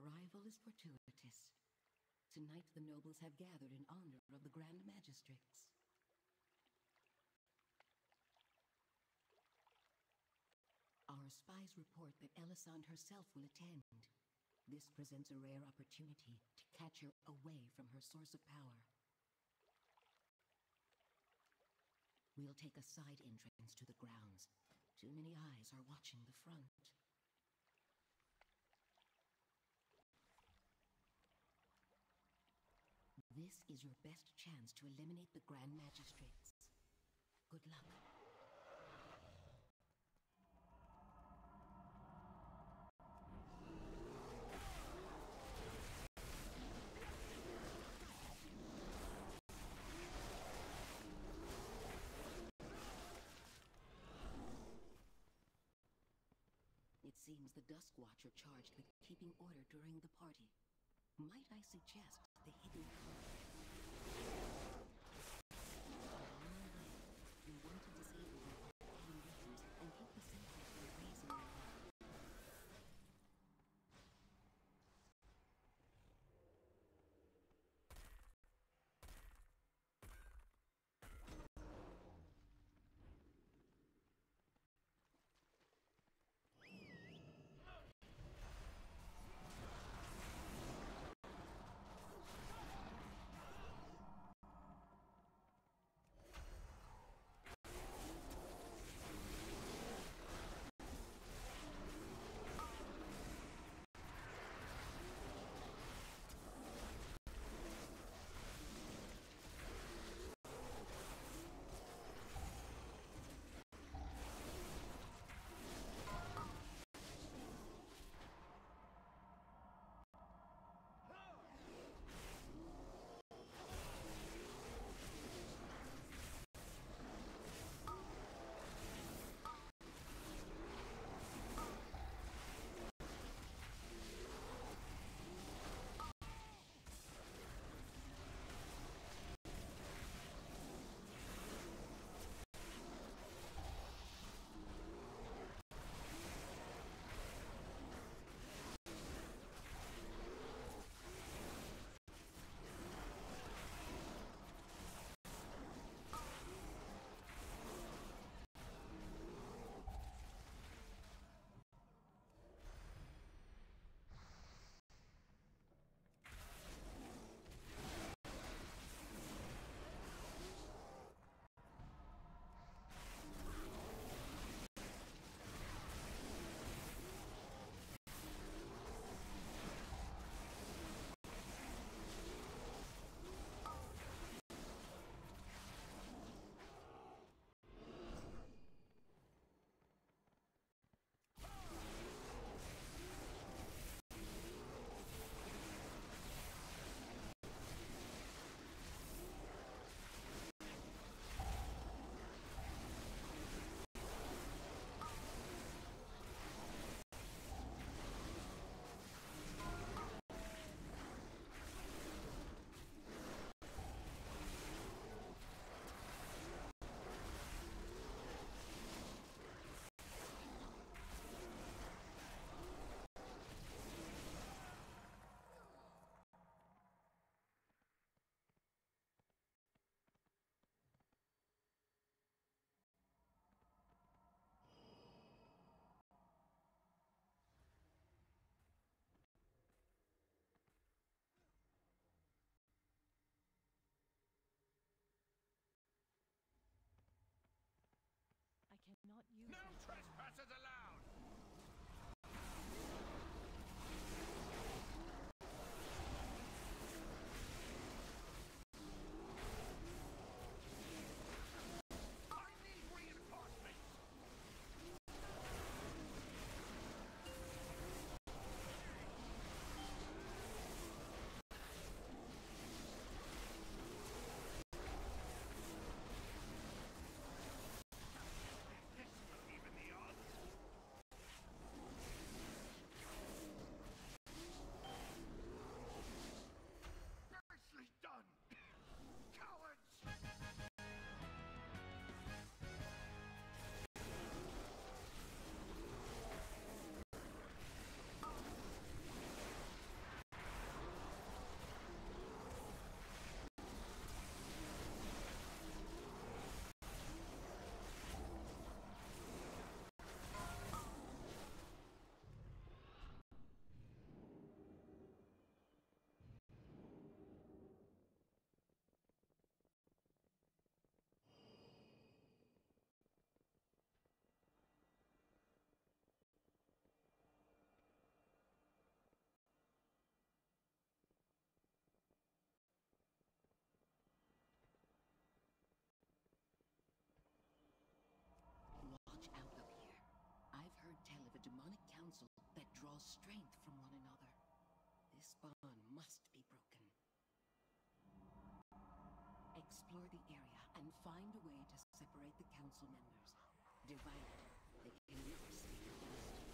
arrival is fortuitous. Tonight the nobles have gathered in honor of the Grand Magistrates. Our spies report that Elisande herself will attend. This presents a rare opportunity to catch her away from her source of power. We'll take a side entrance to the grounds. Too many eyes are watching the front. This is your best chance to eliminate the Grand Magistrates. Good luck. It seems the Dusk Watcher charged with keeping order during the party. Might I suggest the hidden we want to disable the arcane weapons and keep the sentries from raising their alarm. council that draws strength from one another. This bond must be broken. Explore the area and find a way to separate the council members. Divided, they cannot speak against you.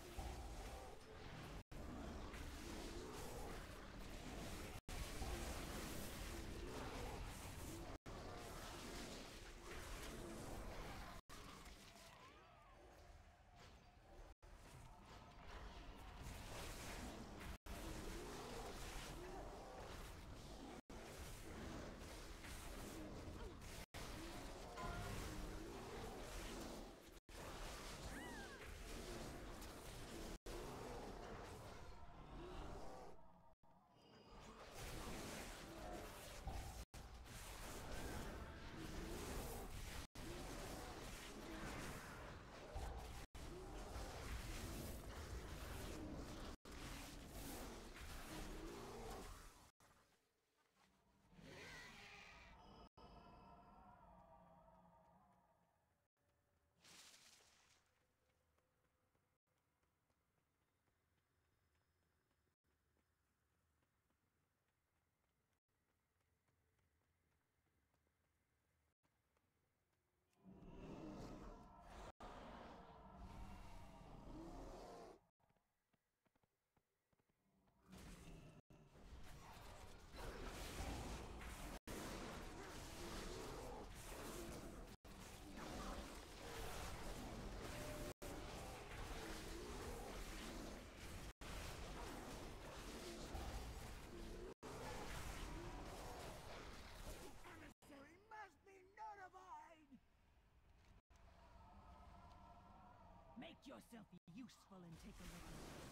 Make yourself useful and take a look around.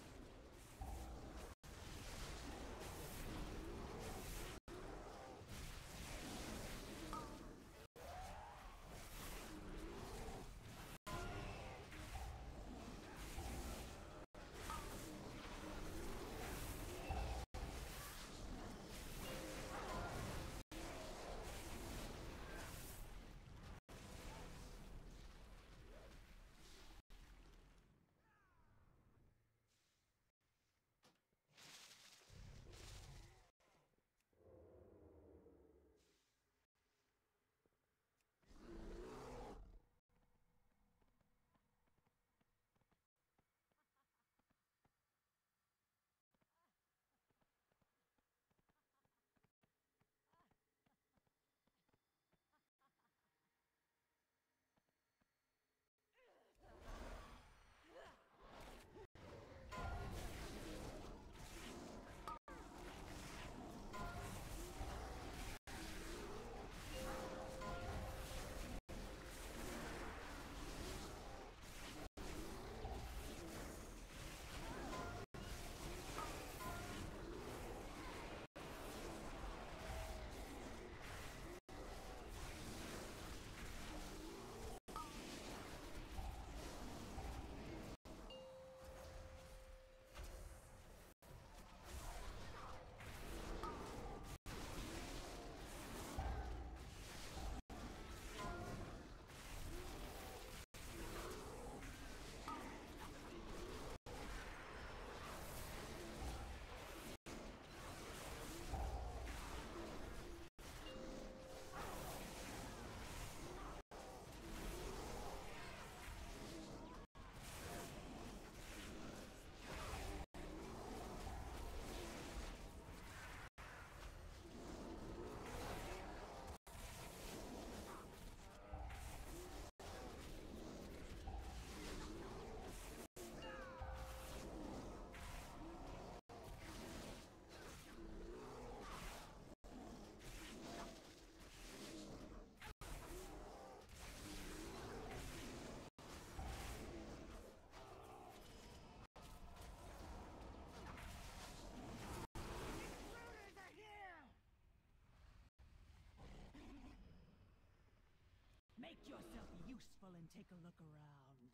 Make yourself useful and take a look around.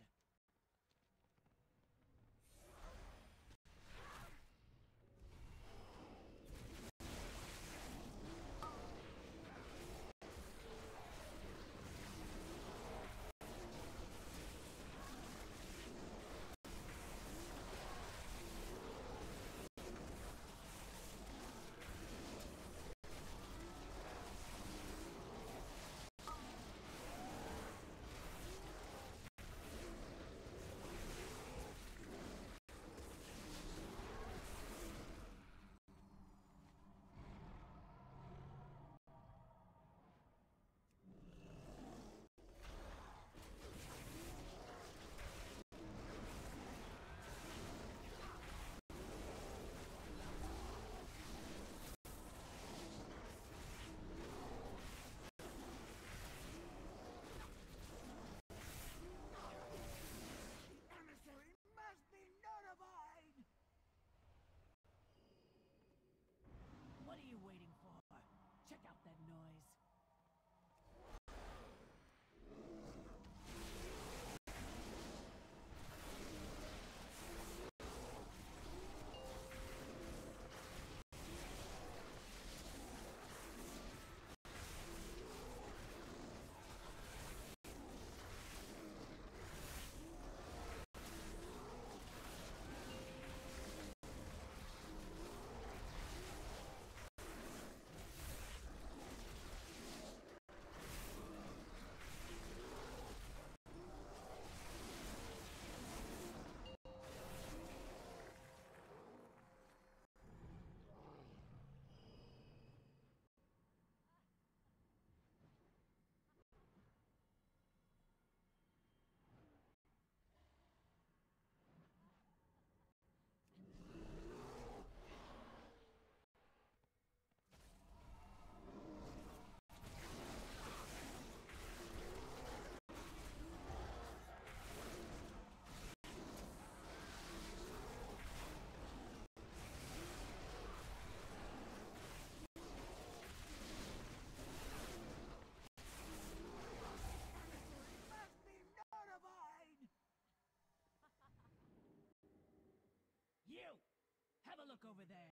look over there.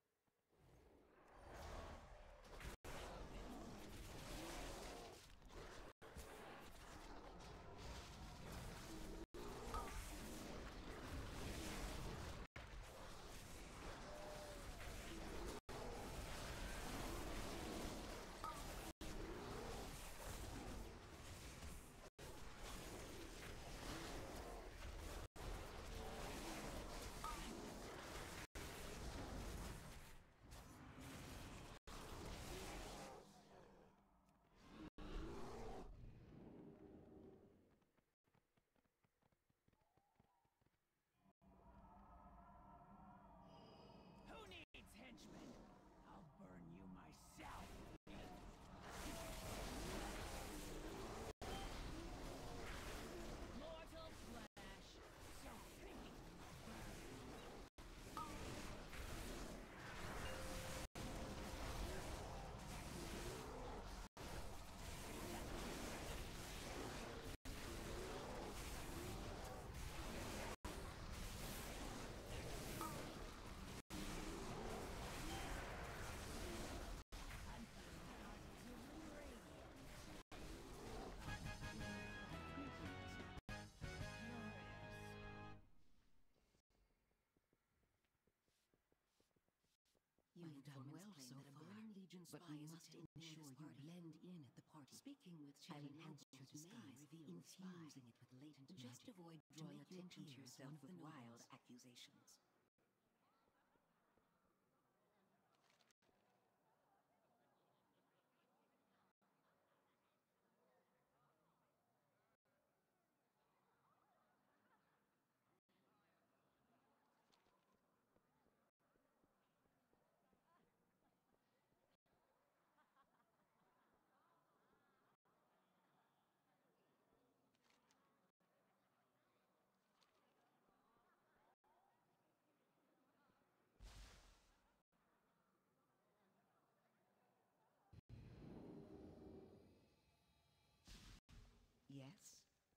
Henchman, I'll burn you myself. Mortal flesh, so piggy burn. You've done well so far, but we must ensure you blend in at the party. Speaking with I'll enhance your disguise, infusing it with latent magic. Just avoid drawing attention to yourself with wild accusations. Yes?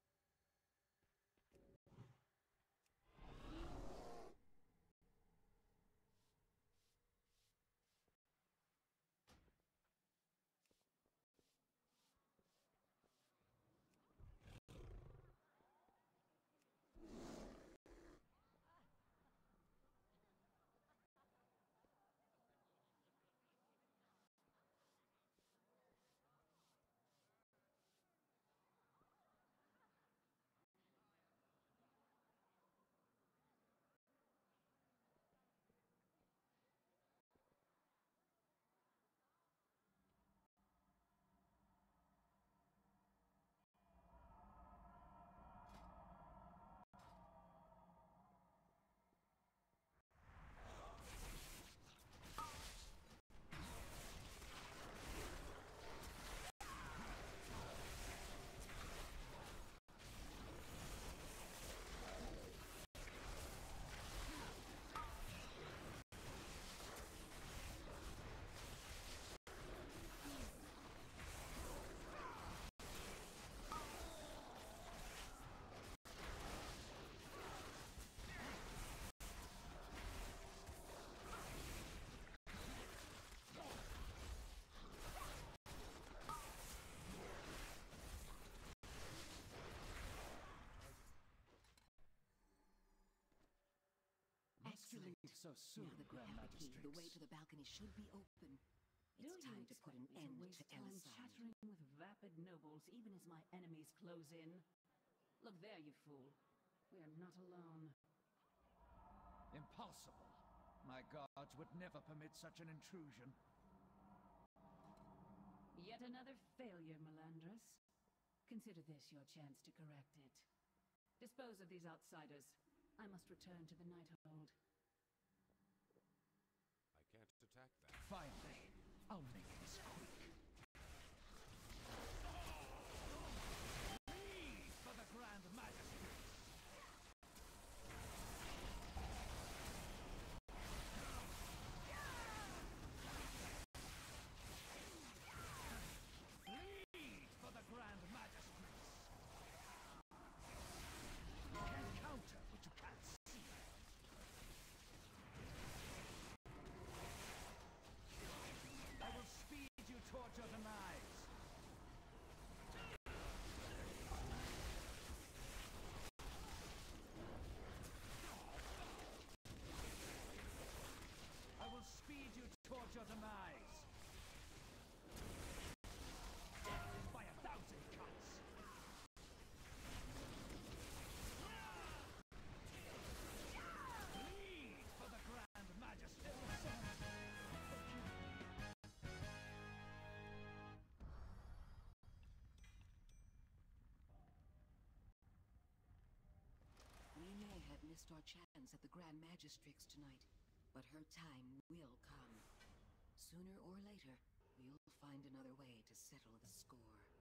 So soon, now that we Grand have the key, the way Magistrix. to the balcony should be open. It's time to put an end to Elisande. Chattering with vapid nobles, even as my enemies close in. Look there, you fool. We are not alone. Impossible. My guards would never permit such an intrusion. Yet another failure, Melandris. Consider this your chance to correct it. Dispose of these outsiders. I must return to the Nighthold. I can't attack that. Finally, I'll make this quick. Please, for the Grand Magistrix! Please, for the Grand Magistrix! You can counter, but you can't see. missed our chance at the Grand Magistrix tonight, but her time will come. Sooner or later, we'll find another way to settle the score.